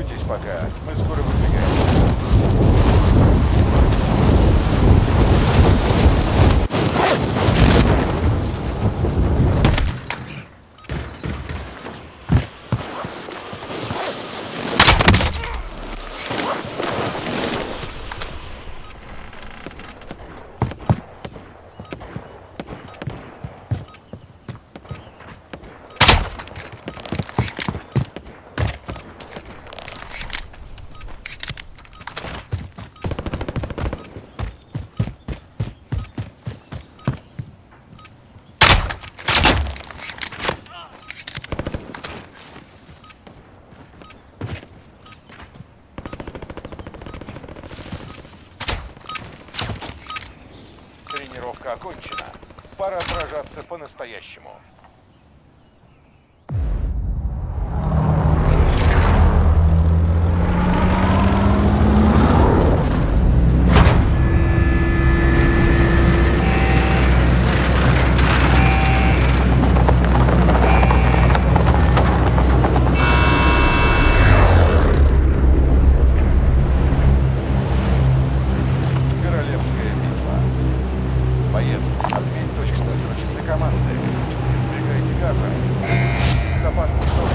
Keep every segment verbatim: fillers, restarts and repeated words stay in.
Тренируйтесь пока. Мы скоро выдвигаемся. Тренировка окончена. Пора сражаться по-настоящему. Боец, отметь точку срочной команды. Избегайте газа. Безопасный зон.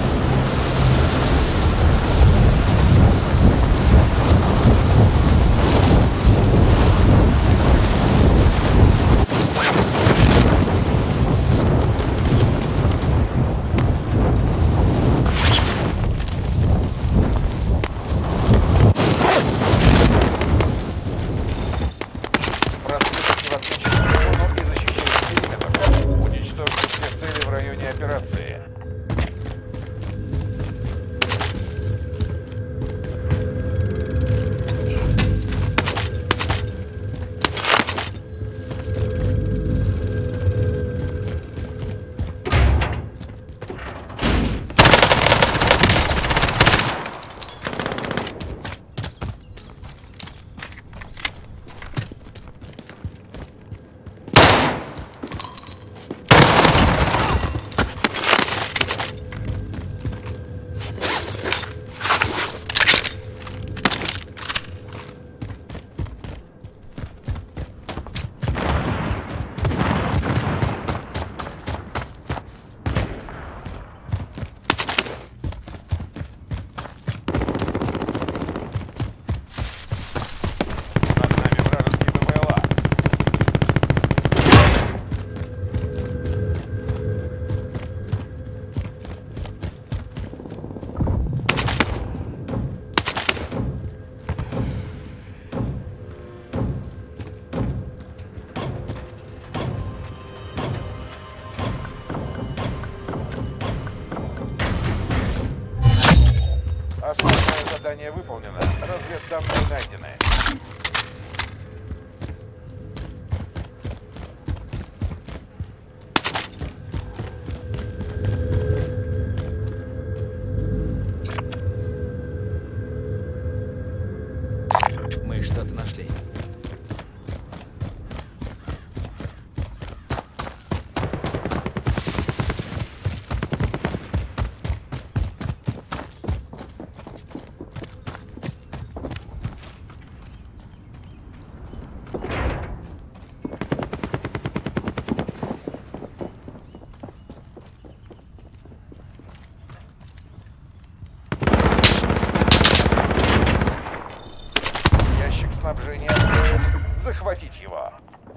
Операции. Основное задание выполнено. Разведданные найдены. Мы что-то нашли. Снабжение. Захватить его.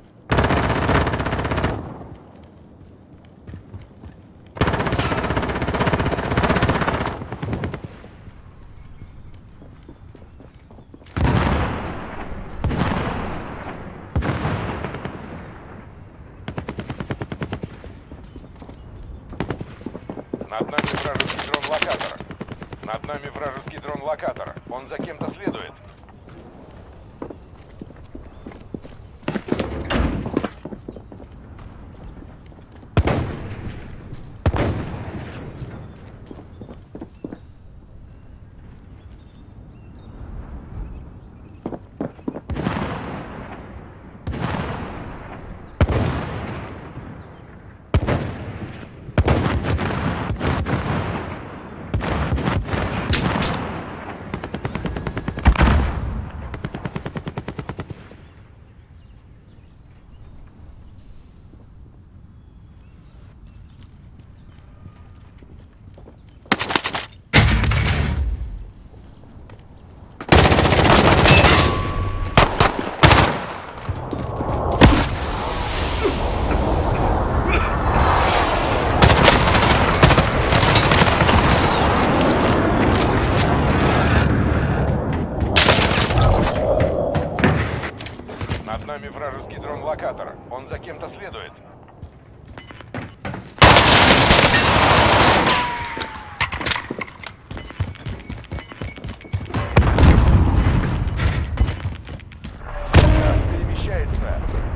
Над нами вражеский дрон-локатор. Над нами вражеский дрон-локатор. Он за кем-то следует. Над нами вражеский дрон-локатор. Он за кем-то следует. Газ перемещается.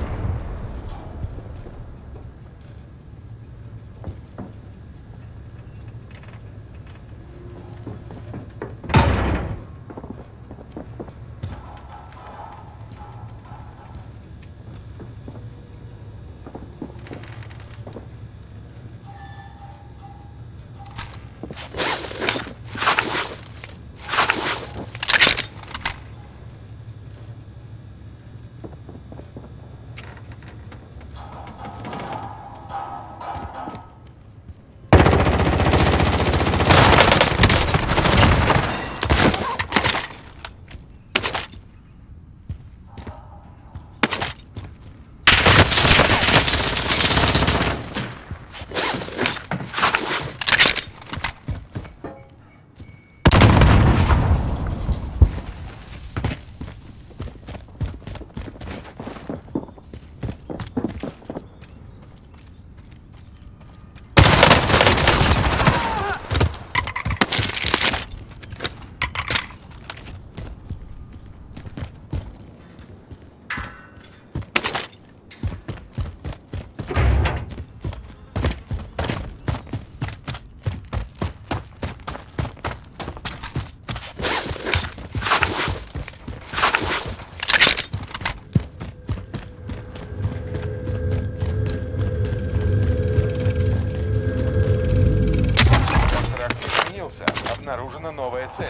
Обнаружена новая цель.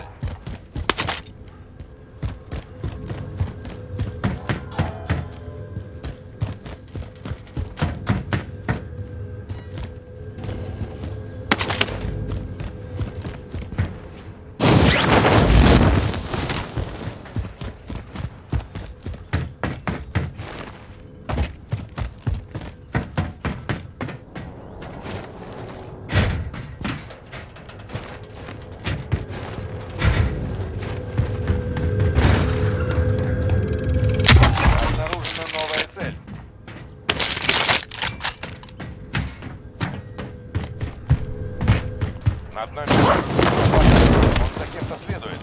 Над нами он за кем-то следует.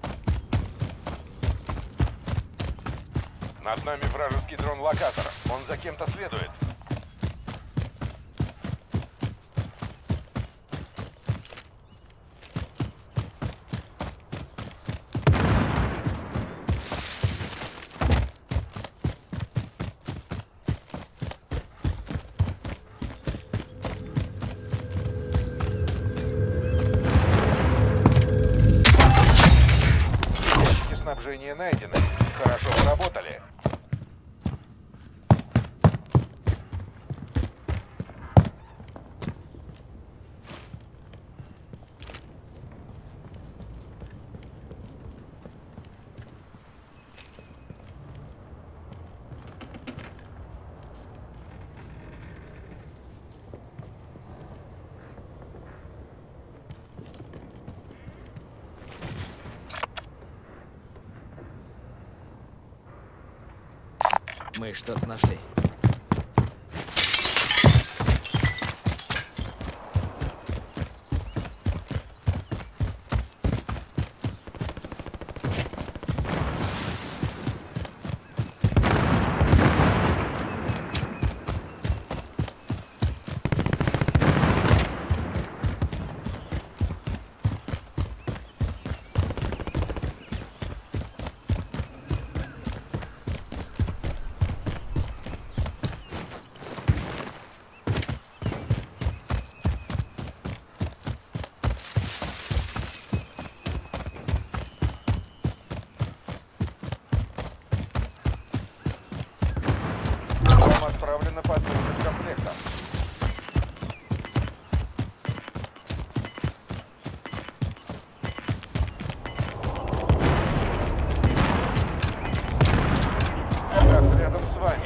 Над нами вражеский дрон-локатор. Он за кем-то следует. Снабжение найдено. Хорошо поработали. Мы что-то нашли. Отправлено посылка с комплектом. Газ рядом с вами.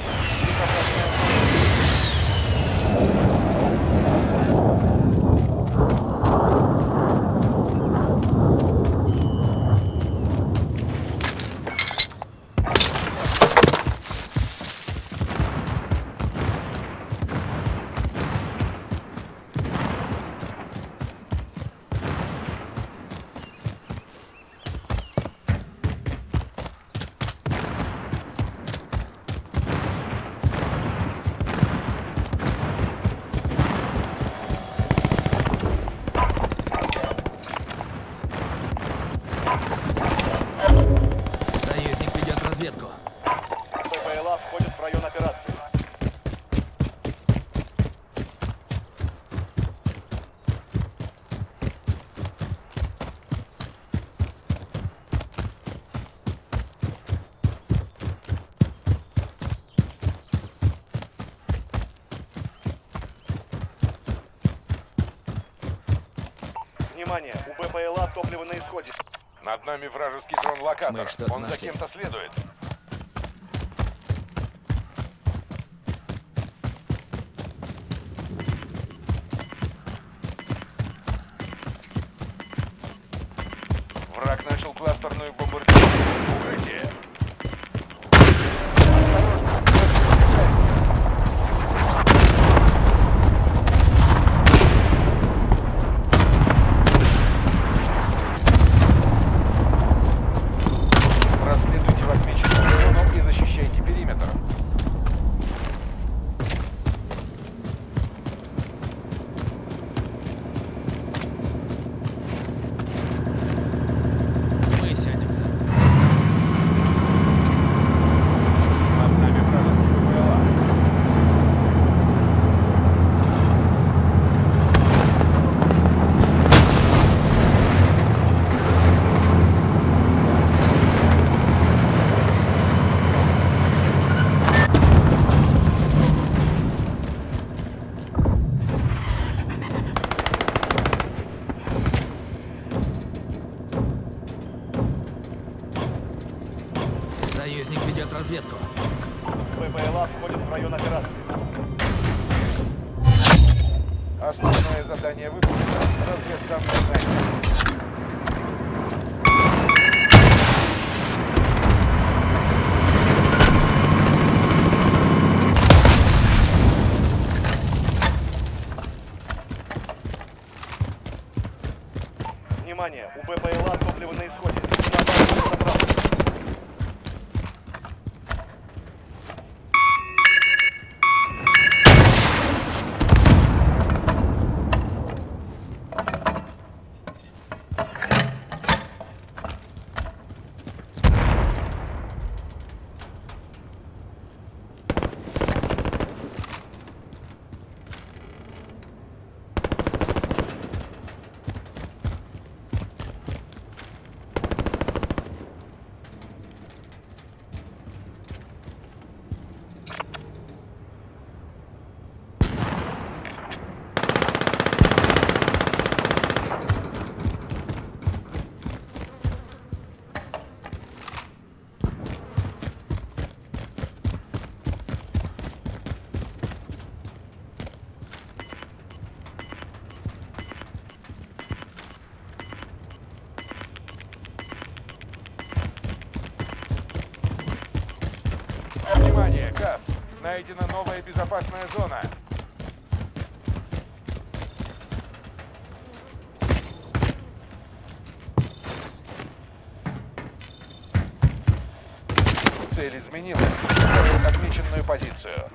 Внимание, у БПЛА топливо на исходе. Над нами вражеский дрон-локатор. Мы что-то Он за нашли. кем-то следует. Враг начал кластерную бомбардировку. Укрытие. Проследуйте в отмеченную зону и защищайте периметр. Мы сядем за. Над нами вражеский БПЛА. Союзник ведет разведку. БПЛА входит в район операции. Основное задание выполнено. Разведданные найдены. Внимание, у БПЛА топливо на исходе. Надо разобраться. Внимание, газ! Найдена новая безопасная зона. Цель изменилась. Ставим отмеченную позицию.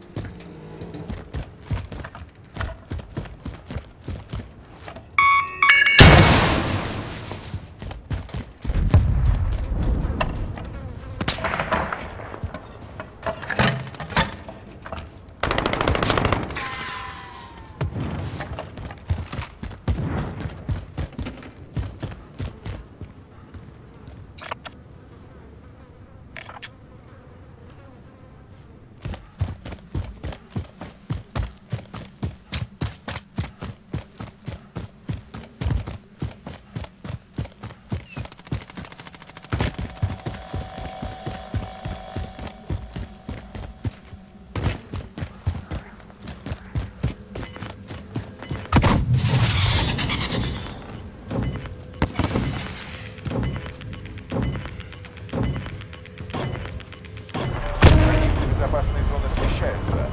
Границы безопасной зоны смещаются.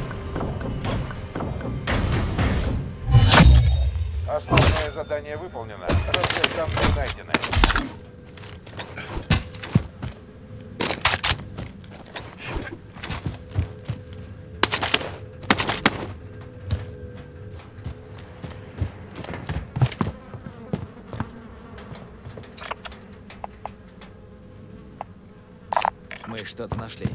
Основное задание выполнено. Разведданные найдены. Мы что-то нашли.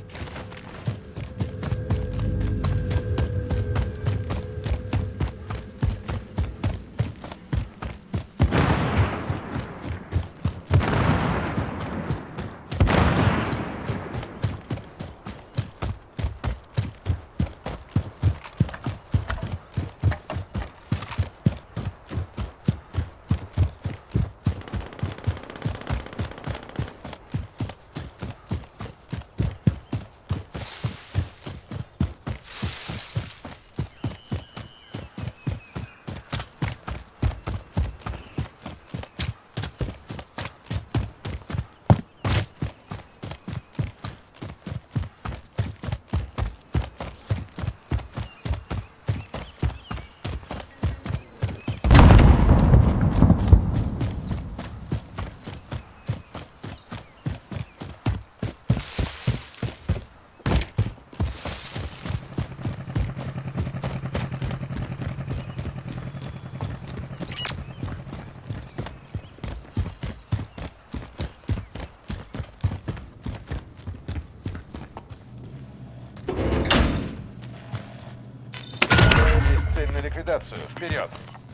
ликвидацию. Вперед!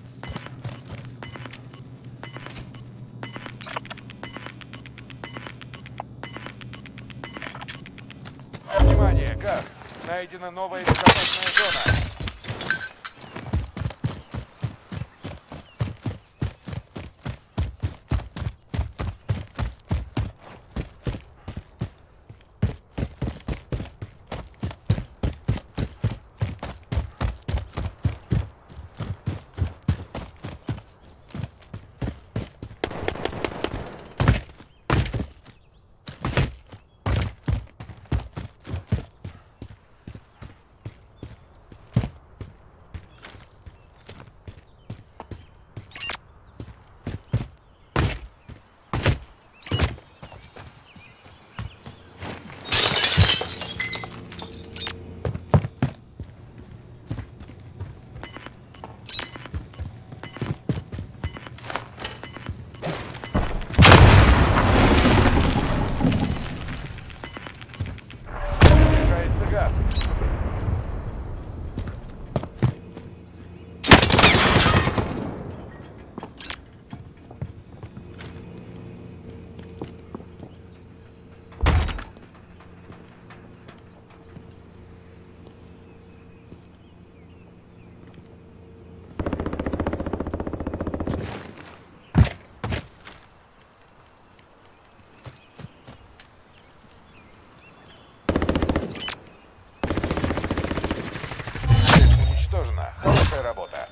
Внимание, газ! Найдена новая безопасная зона. Хорошая работа.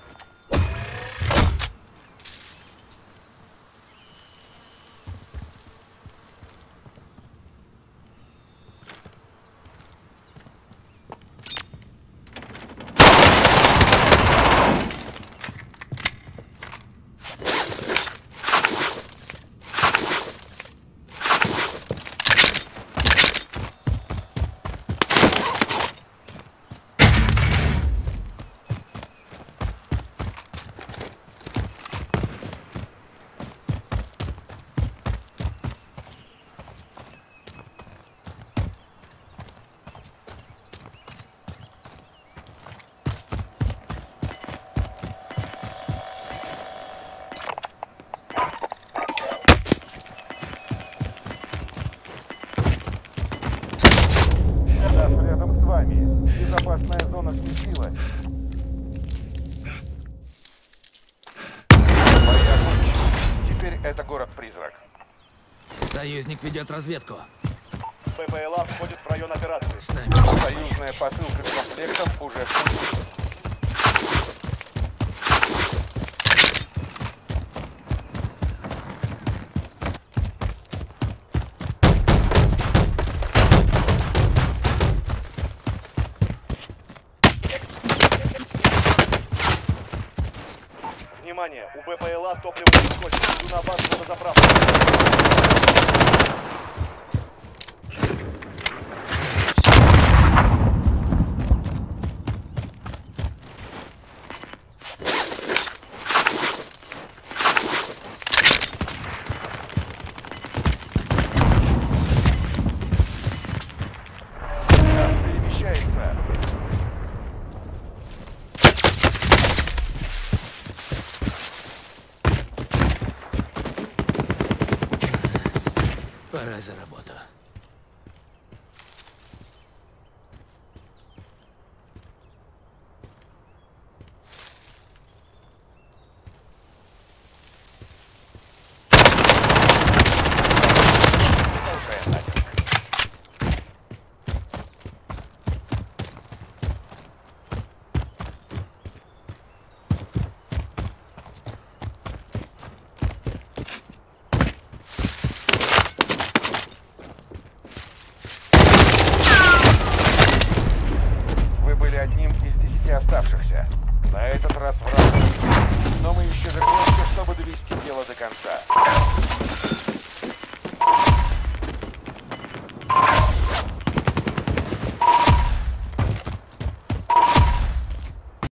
Рядом с вами. Безопасная зона сместилась. Моя кончилась. Теперь это город-призрак. Союзник ведет разведку. БПЛА входит в район операции. С нами. Союзная посылка с комплектом уже в пути. Внимание, у БПЛА топливо не исходит. Иду на базу на заправку. Газ перемещается. Пора за работу. Одним из десяти оставшихся. На этот раз враг. Но мы еще вернемся, чтобы довести дело до конца.